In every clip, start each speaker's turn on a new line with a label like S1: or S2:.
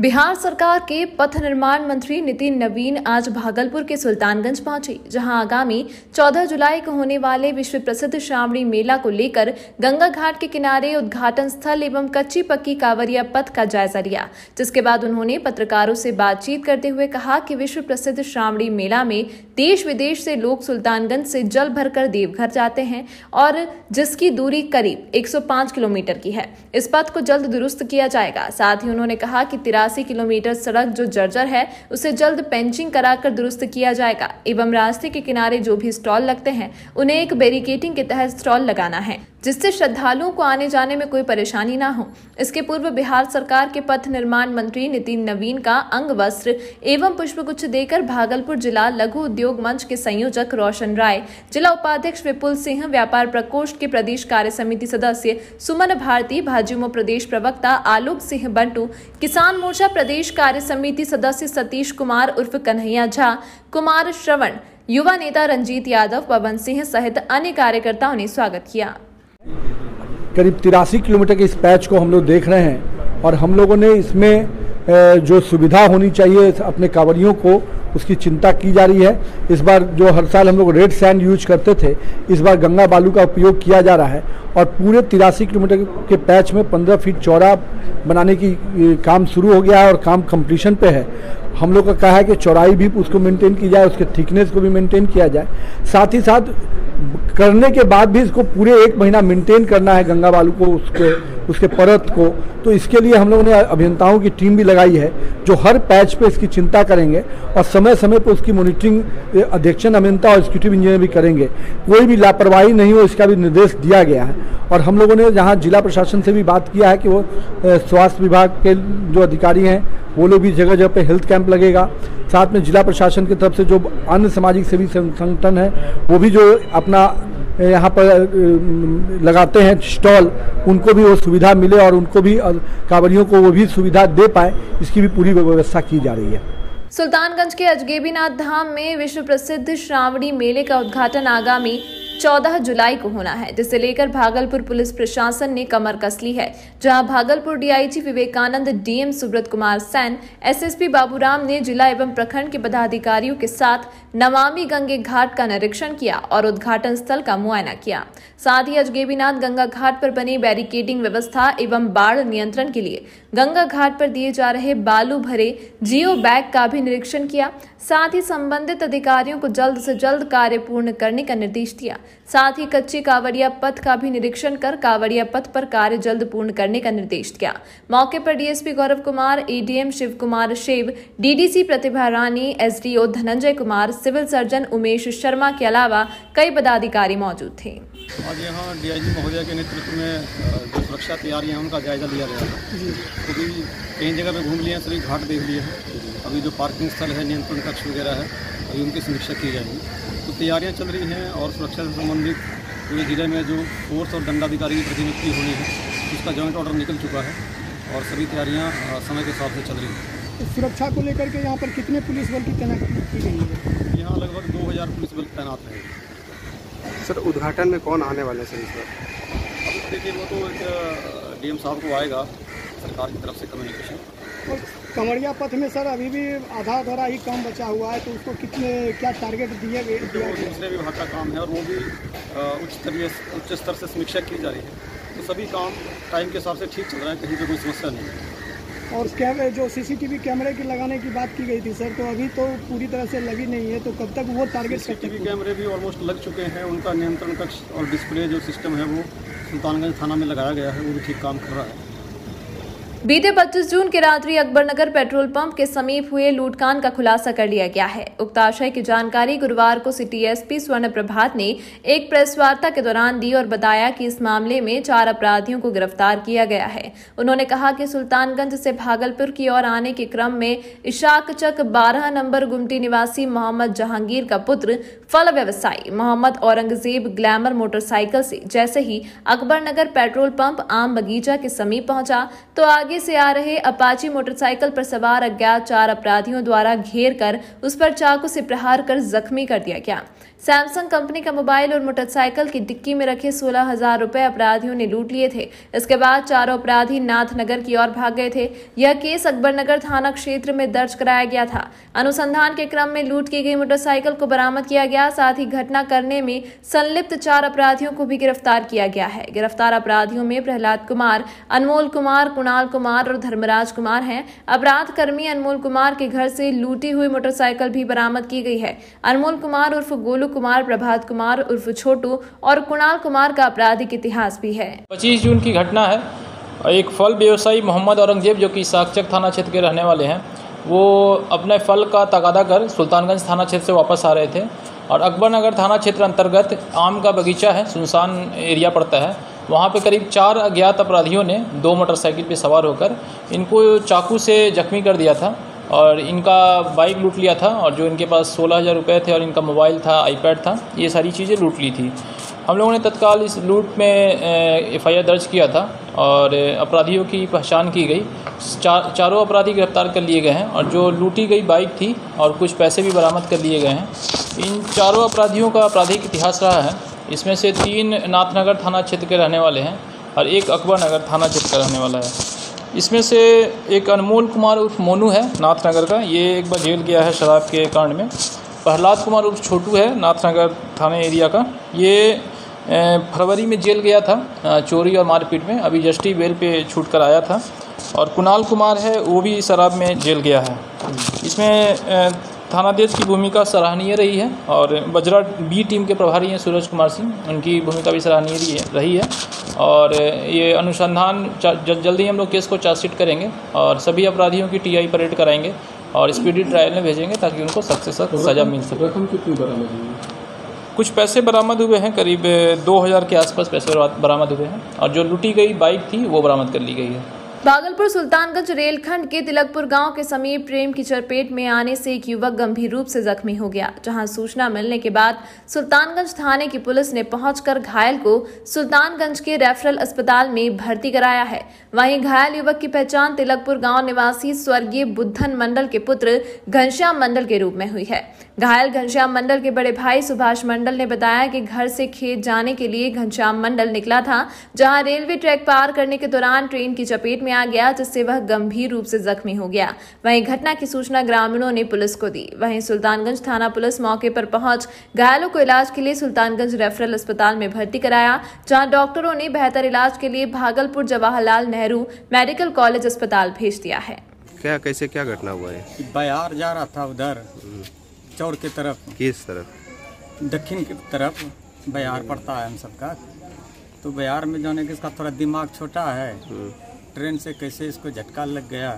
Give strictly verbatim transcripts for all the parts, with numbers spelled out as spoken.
S1: बिहार सरकार के पथ निर्माण मंत्री नितिन नवीन आज भागलपुर के सुल्तानगंज पहुंचे, जहां आगामी चौदह जुलाई को होने वाले विश्व प्रसिद्ध श्रावणी मेला को लेकर गंगा घाट के किनारे उद्घाटन स्थल एवं कच्ची पक्की कांवरिया पथ का जायजा लिया। जिसके बाद उन्होंने पत्रकारों से बातचीत करते हुए कहा कि विश्व प्रसिद्ध श्रावणी मेला में देश विदेश से लोग सुल्तानगंज से जल भरकर देवघर जाते हैं और जिसकी दूरी करीब एक सौ पाँच किलोमीटर की है। इस पथ को जल्द दुरुस्त किया जाएगा। साथ ही उन्होंने कहा कि तिरासी किलोमीटर सड़क जो जर्जर है उसे जल्द पेंचिंग कराकर दुरुस्त किया जाएगा एवं रास्ते के किनारे जो भी स्टॉल लगते हैं उन्हें एक बैरिकेडिंग के तहत स्टॉल लगाना है, जिससे श्रद्धालुओं को आने जाने में कोई परेशानी ना हो। इसके पूर्व बिहार सरकार के पथ निर्माण मंत्री नितिन नवीन का अंग वस्त्र एवं पुष्पगुच्छ देकर भागलपुर जिला लघु उद्योग मंच के संयोजक रोशन राय, जिला उपाध्यक्ष विपुल सिंह, व्यापार प्रकोष्ठ के प्रदेश कार्य समिति सदस्य सुमन भारती, भाजयुमो प्रदेश प्रवक्ता आलोक सिंह बंटू, किसान मोर्चा प्रदेश कार्य समिति सदस्य सतीश कुमार उर्फ कन्हैया झा, कुमार श्रवण, युवा नेता रंजीत यादव, पवन सिंह सहित अन्य कार्यकर्ताओं ने स्वागत किया।
S2: करीब तिरासी किलोमीटर के इस पैच को हम लोग देख रहे हैं और हम लोगों ने इसमें जो सुविधा होनी चाहिए अपने कांवरियों को, उसकी चिंता की जा रही है। इस बार जो हर साल हम लोग रेड सैंड यूज करते थे, इस बार गंगा बालू का उपयोग किया जा रहा है और पूरे तिरासी किलोमीटर के पैच में पंद्रह फीट चौड़ा बनाने की काम शुरू हो गया है और काम कंप्लीशन पे है। हम लोग का कहा है कि चौड़ाई भी उसको मेंटेन की जाए, उसके थिकनेस को भी मेंटेन किया जाए। साथ ही साथ करने के बाद भी इसको पूरे एक महीना मेंटेन करना है गंगा बालू को, उसके उसके परत को। तो इसके लिए हम लोगों ने अभियंताओं की टीम भी लगाई है जो हर पैच पे इसकी चिंता करेंगे और समय समय पर उसकी मॉनिटरिंग अध्यक्षन अभियंता और एग्जीक्यूटिव इंजीनियर भी करेंगे। कोई भी लापरवाही नहीं हो, इसका भी निर्देश दिया गया है। और हम लोगों ने जहाँ जिला प्रशासन से भी बात किया है कि वो स्वास्थ्य विभाग के जो अधिकारी हैं वो लोग भी जगह जगह पे हेल्थ कैंप लगेगा। साथ में जिला प्रशासन की तरफ से जो अन्य सामाजिक सेवी संगठन है वो भी जो अपना यहाँ पर लगाते हैं स्टॉल, उनको भी वो सुविधा मिले और उनको भी कांवरियों को वो भी सुविधा दे पाए, इसकी भी पूरी व्यवस्था की जा रही है।
S1: सुल्तानगंज के अजगैबीनाथ धाम में विश्व प्रसिद्ध श्रावणी मेले का उद्घाटन आगामी चौदह जुलाई को होना है, जिसे लेकर भागलपुर पुलिस प्रशासन ने कमर कस ली है। जहां Bhagalpur DIG Vivekanand, DM Subrata Kumar Sain, SSP Baburam ने जिला एवं प्रखंड के पदाधिकारियों के साथ नमामि गंगे घाट का निरीक्षण किया और उद्घाटन स्थल का मुआयना किया। साथ ही अजगैबीनाथ गंगा घाट पर बनी बैरिकेडिंग व्यवस्था एवं बाढ़ नियंत्रण के लिए गंगा घाट पर दिए जा रहे बालू भरे जियो बैग का भी निरीक्षण किया। साथ ही संबंधित अधिकारियों को जल्द से जल्द कार्य पूर्ण करने का निर्देश दिया। साथ ही कच्ची कांवरिया पथ का भी निरीक्षण कर कांवरिया पथ पर कार्य जल्द पूर्ण करने का निर्देश दिया। मौके पर डीएसपी गौरव कुमार, एडीएम शिव कुमार शेव, DDC Pratibha Rani, SDO Dhananjay Kumar, civil surgeon Umesh Sharma के अलावा कई पदाधिकारी मौजूद थे।
S3: आज यहाँ डीआईजी महोदय के नेतृत्व में जो सुरक्षा तैयारियां हैं उनका जायजा लिया गया है। क्योंकि कई जगह पे घूम लिए हैं, सभी घाट देख लिए हैं। अभी जो पार्किंग स्थल है, नियंत्रण कक्ष वगैरह है, अभी उनकी समीक्षा की जाएगी। तो तैयारियां चल रही हैं और सुरक्षा से संबंधित पूरे जिले में जो फोर्स और दंडाधिकारी की प्रतिनियुक्ति होनी है उसका जॉइंट ऑर्डर निकल चुका है और सभी तैयारियाँ समय के हिसाब से चल रही हैं।
S4: सुरक्षा को लेकर के यहाँ पर कितने पुलिस बल की तैनाती की गई है?
S3: यहाँ लगभग दो हज़ार पुलिस बल तैनात रहेंगे।
S5: सर, उद्घाटन में कौन आने वाले सर इस बार?
S3: अब देखिए, वो तो एक डीएम साहब को आएगा सरकार की तरफ से कम्युनिकेशन।
S4: और कंवरिया पथ में सर अभी भी आधा अधूरा ही काम बचा हुआ है, तो उसको कितने क्या टारगेट दिए गए?
S3: तो दूसरे विभाग का काम है और वो भी उच्च स्तरीय उच्च स्तर से समीक्षा की जा रही है। तो सभी काम टाइम के हिसाब से ठीक चल रहा है, कहीं पर कोई समस्या नहीं है।
S4: और कैमरे जो सीसीटीवी कैमरे की लगाने की बात की गई थी सर, तो अभी तो पूरी तरह से लगी नहीं है, तो कब तक वो टारगेट?
S3: सीसीटीवी कैमरे भी ऑलमोस्ट लग चुके हैं। उनका नियंत्रण कक्ष और डिस्प्ले जो सिस्टम है वो सुल्तानगंज थाना में लगाया गया है, वो भी ठीक काम कर रहा है।
S1: बीते पच्चीस जून की रात्रि अकबरनगर पेट्रोल पंप के समीप हुए लूटकांड का खुलासा कर लिया गया है। उक्त आशय की जानकारी गुरुवार को सिटी एसपी स्वर्ण प्रभात ने एक प्रेस वार्ता के दौरान दी और बताया कि इस मामले में चार अपराधियों को गिरफ्तार किया गया है। उन्होंने कहा कि सुल्तानगंज से भागलपुर की ओर आने के क्रम में इशाक चक बारह नंबर गुमटी निवासी मोहम्मद जहांगीर का पुत्र फल व्यवसायी मोहम्मद औरंगजेब ग्लैमर मोटरसाइकिल से जैसे ही अकबरनगर पेट्रोल पंप आम बगीचा के समीप पहुंचा तो आगे आगे से आ रहे अपाची मोटरसाइकिल पर सवार अज्ञात चार अपराधियों द्वारा घेर कर उस पर चाकू से प्रहार कर जख्मी कर दिया गया, सैमसंग कंपनी का मोबाइल और मोटरसाइकिल की डिक्की में रखे सोलह हजार रुपए अपराधियों ने लूट लिए थे। इसके बाद चारों अपराधी नाथनगर की ओर भाग गए थे। यह केस अकबरनगर थाना क्षेत्र में दर्ज कराया गया था। अनुसंधान के क्रम में लूट की गई मोटरसाइकिल को बरामद किया गया। साथ ही घटना करने में संलिप्त चार अपराधियों को भी गिरफ्तार किया गया है। गिरफ्तार अपराधियों में प्रहलाद कुमार, अनमोल कुमार, कुणाल कुमार और धर्मराज कुमार हैं। अपराध कर्मी अनमोल कुमार के घर से लूटी हुई मोटरसाइकिल भी बरामद की गई है। अनमोल कुमार उर्फ गोलू कुमार, प्रभात कुमार उर्फ छोटू और कुणाल कुमार का आपराधिक इतिहास भी है।
S6: पच्चीस जून की घटना है। एक फल व्यवसायी मोहम्मद औरंगजेब जो कि साकचक थाना क्षेत्र के रहने वाले हैं, वो अपने फल का तगादा कर सुल्तानगंज थाना क्षेत्र से वापस आ रहे थे और अकबरनगर थाना क्षेत्र अंतर्गत आम का बगीचा है, सुनसान एरिया पड़ता है, वहाँ पे करीब चार अज्ञात अपराधियों ने दो मोटरसाइकिल पे सवार होकर इनको चाकू से जख्मी कर दिया था और इनका बाइक लूट लिया था और जो इनके पास सोलह हज़ार रुपये थे और इनका मोबाइल था, आईपैड था, ये सारी चीज़ें लूट ली थी। हम लोगों ने तत्काल इस लूट में एफ आई आर दर्ज किया था और अपराधियों की पहचान की गई। चार चारों अपराधी गिरफ्तार कर लिए गए हैं और जो लूटी गई बाइक थी और कुछ पैसे भी बरामद कर लिए गए हैं। इन चारों अपराधियों का आपराधिक इतिहास रहा है। इसमें से तीन नाथनगर थाना क्षेत्र के रहने वाले हैं और एक अकबरनगर थाना क्षेत्र का रहने वाला है। इसमें से एक अनमोल कुमार उर्फ मोनू है नाथनगर का, ये एक बार जेल गया है शराब के कांड में। प्रहलाद कुमार उर्फ छोटू है नाथनगर थाने एरिया का, ये फरवरी में जेल गया था चोरी और मारपीट में, अभी जस्टिस बेल पे छूट कर आया था। और कुणाल कुमार है, वो भी शराब में जेल गया है। इसमें थानाध्यक्ष की भूमिका सराहनीय रही है और बजरा बी टीम के प्रभारी हैं सूरज कुमार सिंह, उनकी भूमिका भी सराहनीय रही है। और ये अनुसंधान जल्दी हम लोग केस को चार्जशीट करेंगे और सभी अपराधियों की टी आई परेड कराएंगे और स्पीडी ट्रायल में भेजेंगे ताकि उनको सख्त से सख्त सज़ा मिल सके।
S5: रकम कितनी बरामद हुई?
S6: कुछ पैसे बरामद हुए हैं, करीब दो हज़ार के आसपास पैसे बरामद हुए हैं और जो लूटी गई बाइक थी वो बरामद कर ली गई है।
S1: भागलपुर सुल्तानगंज रेलखंड के तिलकपुर गांव के समीप ट्रेन की चपेट में आने से एक युवक गंभीर रूप से जख्मी हो गया, जहां सूचना मिलने के बाद सुल्तानगंज थाने की पुलिस ने पहुंचकर घायल को सुल्तानगंज के रेफरल अस्पताल में भर्ती कराया है। वहीं घायल युवक की पहचान तिलकपुर गांव निवासी स्वर्गीय बुद्धन मंडल के पुत्र घनश्याम मंडल के रूप में हुई है। घायल घनश्याम मंडल के बड़े भाई सुभाष मंडल ने बताया कि घर से खेत जाने के लिए घनश्याम मंडल निकला था, जहां रेलवे ट्रैक पार करने के दौरान ट्रेन की चपेट में आ गया, जिससे वह गंभीर रूप से जख्मी हो गया। वहीं घटना की सूचना ग्रामीणों ने पुलिस को दी। वहीं सुल्तानगंज थाना पुलिस मौके पर पहुंच घायलों को इलाज के लिए सुल्तानगंज रेफरल अस्पताल में भर्ती कराया, जहां डॉक्टरों ने बेहतर इलाज के लिए भागलपुर जवाहरलाल नेहरू मेडिकल कॉलेज अस्पताल भेज दिया है।
S5: क्या कैसे क्या घटना हुआ है?
S3: बयार जा रहा था उधर चौर की तरफ,
S5: किस तरफ?
S3: दक्षिण की तरफ बयार पड़ता है हम सबका। तो बयार में जाने के इसका थोड़ा दिमाग छोटा है, ट्रेन से कैसे इसको झटका लग गया,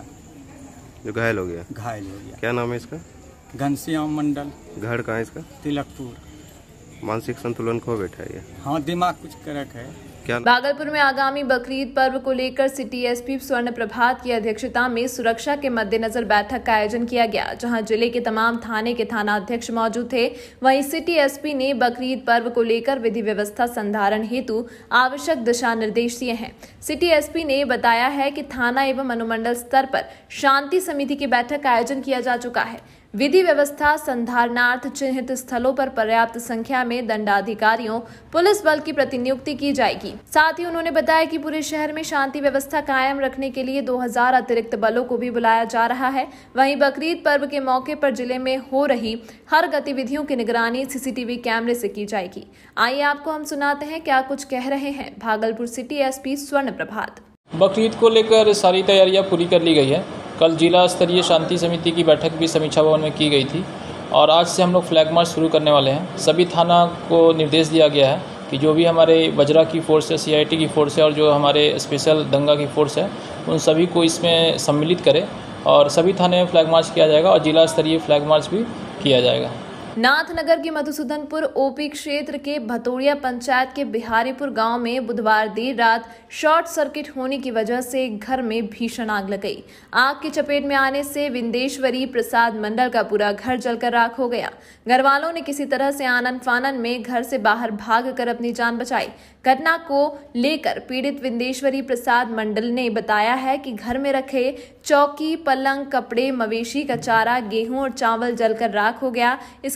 S5: जो घायल हो गया।
S3: घायल हो गया।
S5: क्या नाम है इसका?
S3: घनश्याम मंडल।
S5: घर कहाँ है इसका?
S3: तिलकपुर।
S5: मानसिक संतुलन खो बैठा है?
S3: हाँ, दिमाग कुछ करक है।
S5: क्या?
S1: भागलपुर में आगामी बकरीद पर्व को लेकर सिटी एस पी स्वर्ण प्रभात की अध्यक्षता में सुरक्षा के मद्देनजर बैठक का आयोजन किया गया, जहां जिले के तमाम थाने के थाना अध्यक्ष मौजूद थे। वहीं सिटी एस पी ने बकरीद पर्व को लेकर विधि व्यवस्था संधारण हेतु आवश्यक दिशा निर्देश दिए हैं। सिटी एस पी ने बताया है कि थाना एवं अनुमंडल स्तर पर शांति समिति की बैठक का आयोजन किया जा चुका है। विधि व्यवस्था संधारणार्थ चिन्हित स्थलों पर पर्याप्त संख्या में दंडाधिकारियों, पुलिस बल की प्रतिनियुक्ति की जाएगी। साथ ही उन्होंने बताया कि पूरे शहर में शांति व्यवस्था कायम रखने के लिए दो हज़ार अतिरिक्त बलों को भी बुलाया जा रहा है। वहीं बकरीद पर्व के मौके पर जिले में हो रही हर गतिविधियों की निगरानी सी सी टी वी कैमरे से की जाएगी। आइए आपको हम सुनाते हैं क्या कुछ कह रहे हैं भागलपुर सिटी एस पी स्वर्ण प्रभात।
S6: बकरीद को लेकर सारी तैयारियां पूरी कर ली गई है। कल जिला स्तरीय शांति समिति की बैठक भी समीक्षा भवन में की गई थी और आज से हम लोग फ्लैग मार्च शुरू करने वाले हैं। सभी थाना को निर्देश दिया गया है कि जो भी हमारे बजरा की फोर्स है, सी आई टी की फोर्स है और जो हमारे स्पेशल दंगा की फोर्स है, उन सभी को इसमें सम्मिलित करें और सभी थाने में फ्लैग मार्च किया जाएगा और जिला स्तरीय फ्लैग मार्च भी किया जाएगा।
S1: नाथनगर के मधुसूदनपुर ओपी क्षेत्र के भतोड़िया पंचायत के बिहारीपुर गांव में बुधवार देर रात शॉर्ट सर्किट होने की वजह से एक घर में भीषण आग लग गई। आग की चपेट में आने से विंदेश्वरी प्रसाद मंडल का पूरा घर जलकर राख हो गया। घर वालों ने किसी तरह से आनन फानन में घर से बाहर भागकर अपनी जान बचाई। घटना को लेकर पीड़ित विंदेश्वरी प्रसाद मंडल ने बताया है कि घर में रखे चौकी, पलंग, कपड़े, मवेशी का चारा, गेहूं और चावल जलकर राख हो गया। इसके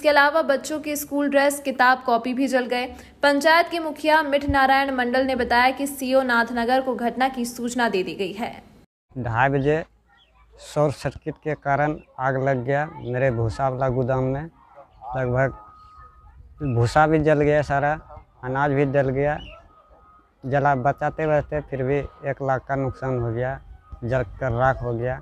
S1: इसके अलावा बच्चों के स्कूल ड्रेस, किताब, कॉपी भी जल गए। पंचायत के मुखिया मिठ नारायण मंडल ने बताया कि सीओ नाथनगर को घटना की सूचना दे दी गई है।
S7: ढाई बजे शॉर्ट सर्किट के कारण आग लग गया मेरे भूसा वाला गोदाम में। लगभग भूसा भी जल गया, सारा अनाज भी जल गया। जला बचाते बचाते फिर भी एक लाख का नुकसान हो गया, जल कर राख हो गया।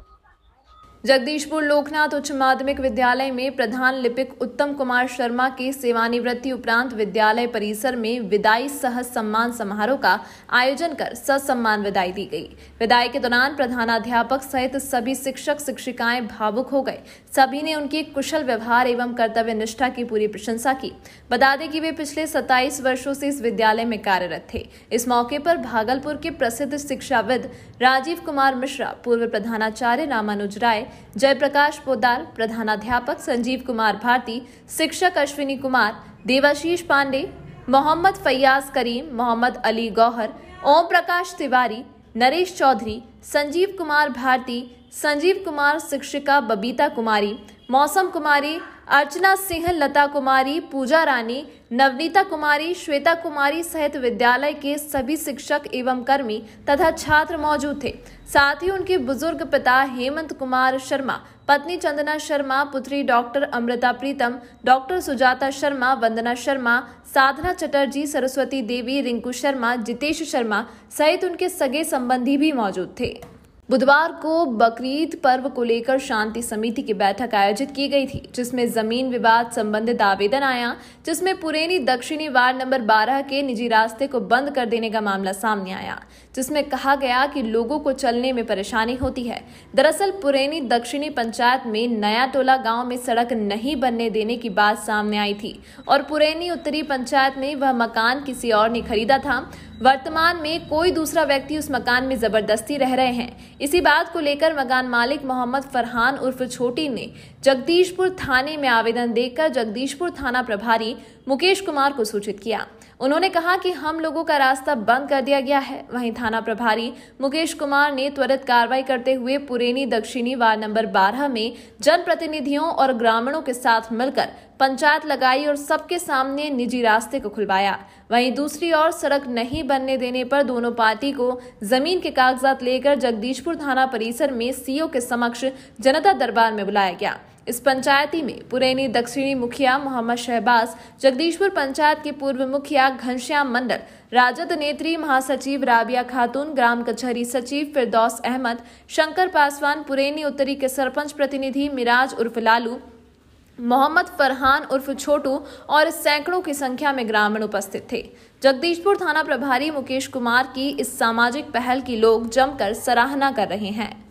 S1: जगदीशपुर लोकनाथ उच्च माध्यमिक विद्यालय में प्रधान लिपिक उत्तम कुमार शर्मा के सेवानिवृत्ति उपरांत विद्यालय परिसर में विदाई सह सम्मान समारोह का आयोजन कर ससम्मान विदाई दी गई। विदाई के दौरान प्रधानाध्यापक सहित सभी शिक्षक शिक्षिकाएं भावुक हो गए। सभी ने उनके कुशल व्यवहार एवं कर्तव्य निष्ठा की पूरी प्रशंसा की। बता दें कि वे पिछले सत्ताईस वर्षों से इस विद्यालय में कार्यरत थे। इस मौके पर भागलपुर के प्रसिद्ध शिक्षाविद राजीव कुमार मिश्रा, पूर्व प्रधानाचार्य रामानुज राय, जयप्रकाश पोदार, प्रधानाध्यापक संजीव कुमार भारती, शिक्षक अश्विनी कुमार, देवाशीष पांडे, मोहम्मद फैयाज करीम, मोहम्मद अली गौहर, ओम प्रकाश तिवारी, नरेश चौधरी, संजीव कुमार भारती, संजीव कुमार, शिक्षिका बबीता कुमारी, मौसम कुमारी, अर्चना सिंह, लता कुमारी, पूजा रानी, नवनीता कुमारी, श्वेता कुमारी सहित विद्यालय के सभी शिक्षक एवं कर्मी तथा छात्र मौजूद थे। साथ ही उनके बुजुर्ग पिता हेमंत कुमार शर्मा, पत्नी चंदना शर्मा, पुत्री डॉक्टर अमृता प्रीतम, डॉक्टर सुजाता शर्मा, वंदना शर्मा, साधना चटर्जी, सरस्वती देवी, रिंकू शर्मा, जितेश शर्मा सहित उनके सगे संबंधी भी मौजूद थे। बुधवार को बकरीद पर्व को लेकर शांति समिति की बैठक आयोजित की गई थी, जिसमें जमीन विवाद संबंधित आवेदन आया, जिसमें पुरैनी दक्षिणी वार्ड नंबर बारह के निजी रास्ते को बंद कर देने का मामला सामने आया, जिसमें कहा गया कि लोगों को चलने में परेशानी होती है। दरअसल पुरैनी दक्षिणी पंचायत में नया टोला गांव में सड़क नहीं बनने देने की बात सामने आई थी और पुरैनी उत्तरी पंचायत में वह मकान किसी और ने खरीदा था। वर्तमान में कोई दूसरा व्यक्ति उस मकान में जबरदस्ती रह रहे हैं। इसी बात को लेकर मकान मालिक मोहम्मद फरहान उर्फ छोटी ने जगदीशपुर थाने में आवेदन देकर जगदीशपुर थाना प्रभारी मुकेश कुमार को सूचित किया। उन्होंने कहा कि हम लोगों का रास्ता बंद कर दिया गया है। वहीं थाना प्रभारी मुकेश कुमार ने त्वरित कार्रवाई करते हुए पुरैनी दक्षिणी वार्ड नंबर बारह में जनप्रतिनिधियों और ग्रामीणों के साथ मिलकर पंचायत लगाई और सबके सामने निजी रास्ते को खुलवाया। वहीं दूसरी ओर सड़क नहीं बनने देने पर दोनों पार्टी को जमीन के कागजात लेकर जगदीशपुर थाना परिसर में सीओ के समक्ष जनता दरबार में बुलाया गया। इस पंचायती में पुरैनी दक्षिणी मुखिया मोहम्मद शहबाज, जगदीशपुर पंचायत के पूर्व मुखिया घनश्याम मंडल, राजद नेत्री महासचिव राबिया खातून, ग्राम कचहरी सचिव फिरदौस अहमद, शंकर पासवान, पुरैनी उत्तरी के सरपंच प्रतिनिधि मिराज उर्फ लालू, मोहम्मद फरहान उर्फ छोटू और सैकड़ों की संख्या में ग्रामीण उपस्थित थे। जगदीशपुर थाना प्रभारी मुकेश कुमार की इस सामाजिक पहल की लोग जमकर सराहना कर रहे हैं।